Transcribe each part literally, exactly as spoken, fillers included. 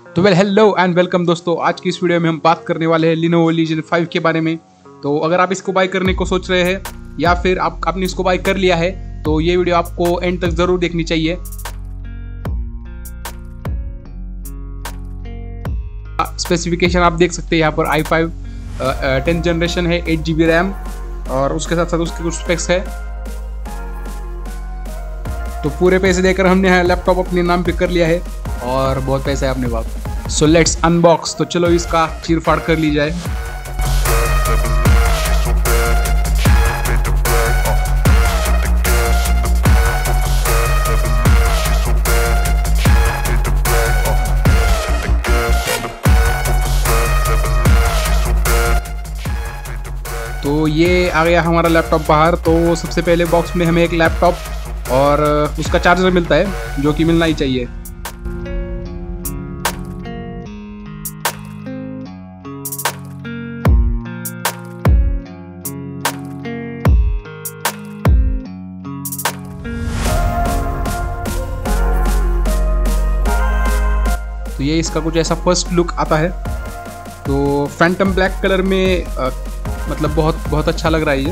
तो well hello and welcome दोस्तों, आज की इस वीडियो में हम बात करने वाले हैं Lenovo Legion फाइव के बारे में। तो अगर आप इसको बाय करने को सोच रहे हैं या फिर आप आपने इसको बाय कर लिया है तो ये वीडियो आपको एंड तक जरूर देखनी चाहिए। स्पेसिफिकेशन आप देख सकते हैं यहाँ पर आई फाइव टेंथ जनरेशन है, एट जी बी रैम और उसके साथ साथ उसके कुछ स्पेक्स है। तो पूरे पैसे देकर हमने लैपटॉप अपने नाम पे कर लिया है और बहुत पैसा है अपने पास। So let's unbox. तो चलो इसका चीर फाड़ कर ली जाए। तो ये आ गया हमारा लैपटॉप बाहर। तो सबसे पहले बॉक्स में हमें एक लैपटॉप और उसका चार्जर मिलता है जो कि मिलना ही चाहिए। तो ये इसका कुछ ऐसा फर्स्ट लुक आता है। तो फैंटम ब्लैक कलर में आ, मतलब बहुत बहुत अच्छा लग रहा है ये।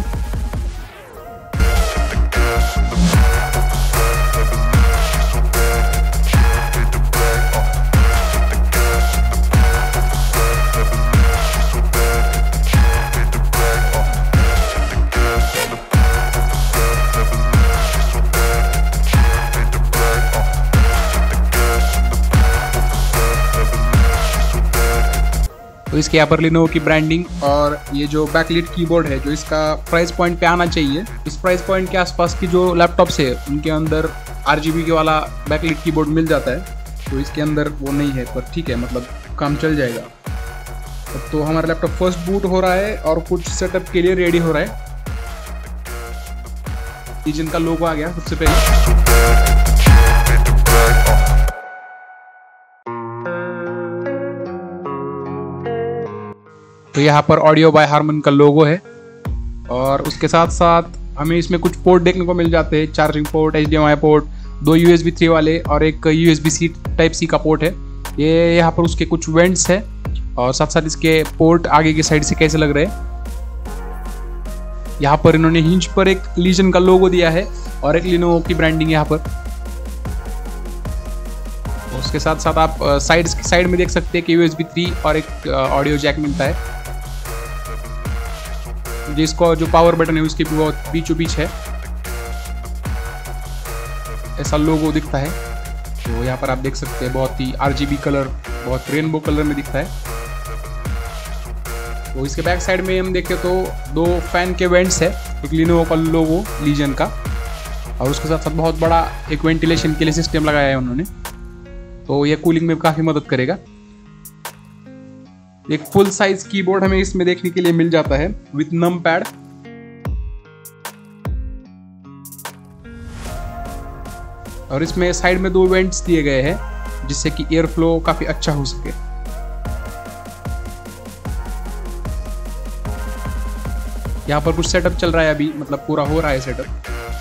तो इसके यहाँ पर Lenovo की ब्रांडिंग और ये जो बैकलिट कीबोर्ड है जो इसका प्राइस पॉइंट पे आना चाहिए। इस प्राइस पॉइंट के आसपास की जो लैपटॉप्स है उनके अंदर आरजीबी के वाला बैकलिट कीबोर्ड मिल जाता है। तो इसके अंदर वो नहीं है, पर ठीक है, मतलब काम चल जाएगा। तो हमारा लैपटॉप फर्स्ट बूट हो रहा है और कुछ सेटअप के लिए रेडी हो रहा है। Legion का लोगो आ गया सबसे पहले। तो यहाँ पर ऑडियो बाय हारमन का लोगो है और उसके साथ साथ हमें इसमें कुछ पोर्ट देखने को मिल जाते हैं। Charging port, H D M I port, दो यू एस बी थ्री वाले और एक U S B C type C का पोर्ट है। ये यहाँ पर उसके कुछ वेंट्स है और साथ साथ इसके पोर्ट आगे की साइड से कैसे लग रहे हैं। यहाँ पर इन्होंने हिंज पर एक Legion का लोगो दिया है और एक Lenovo की ब्रांडिंग यहाँ पर। उसके साथ साथ आप साइड साइड में देख सकते हैं कि यू एस बी थ्री और एक ऑडियो जैक मिलता है। जिसको जो पावर बटन है उसके बहुत बीचों बीच है, ऐसा लोगो दिखता है। तो यहाँ पर आप देख सकते हैं बहुत ही आरजीबी कलर, बहुत रेनबो कलर में दिखता है। तो इसके बैक साइड में हम देखें तो दो फैन के वेंट्स है, एक Lenovo का लोगो Legion का और उसके साथ साथ बहुत बड़ा एक वेंटिलेशन के लिए सिस्टम लगाया है उन्होंने। तो ये कूलिंग में काफी मदद करेगा। एक फुल साइज कीबोर्ड हमें इसमें देखने के लिए मिल जाता है विथ नम पैड। और इसमें साइड में दो वेंट्स दिए गए हैं जिससे कि एयर फ्लो काफी अच्छा हो सके। यहाँ पर कुछ सेटअप चल रहा है अभी, मतलब पूरा हो रहा है सेटअप।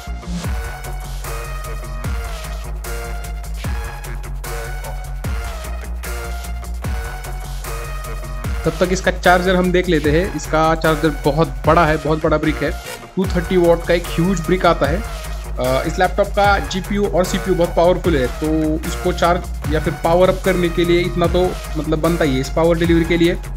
तब तक इसका चार्जर हम देख लेते हैं। इसका चार्जर बहुत बड़ा है, बहुत बड़ा ब्रिक है। टू थर्टी वॉट का एक ह्यूज ब्रिक आता है। इस लैपटॉप का जीपीयू और सीपीयू बहुत पावरफुल है, तो इसको चार्ज या फिर पावर अप करने के लिए इतना तो मतलब बनता ही है इस पावर डिलीवरी के लिए।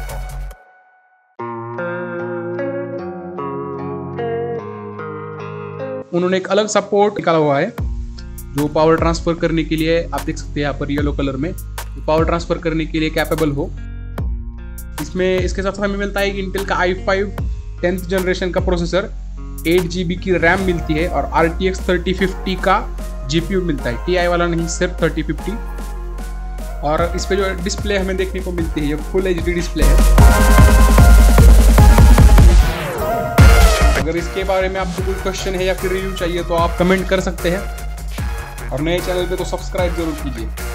उन्होंने एक अलग सा पोर्ट निकाला हुआ है जो पावर ट्रांसफर करने के लिए, आप देख सकते हैं यहाँ पर येलो कलर में, पावर ट्रांसफर करने के लिए कैपेबल हो। इसमें इसके साथ हमें मिलता है कि इंटेल का आई फाइव टेंथ जनरेशन का प्रोसेसर, एट जी बी की रैम मिलती है और R T X thirty fifty का जीपीयू मिलता है। टी आई वाला नहीं, सिर्फ थर्टी फिफ्टी। और इस पे जो डिस्प्ले हमें देखने को मिलती है ये फुल एच डी डिस्प्ले है। अगर इसके बारे में आपको कोई क्वेश्चन है या फिर रिव्यू चाहिए तो आप कमेंट कर सकते हैं और नए चैनल पे तो सब्सक्राइब जरूर कीजिए।